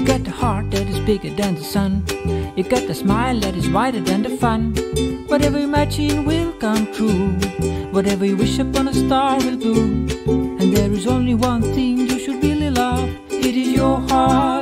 You got a heart that is bigger than the sun. You got a smile that is wider than the fun. Whatever you imagine will come true. Whatever you wish upon a star will do. And there is only one thing you should really love. It is your heart.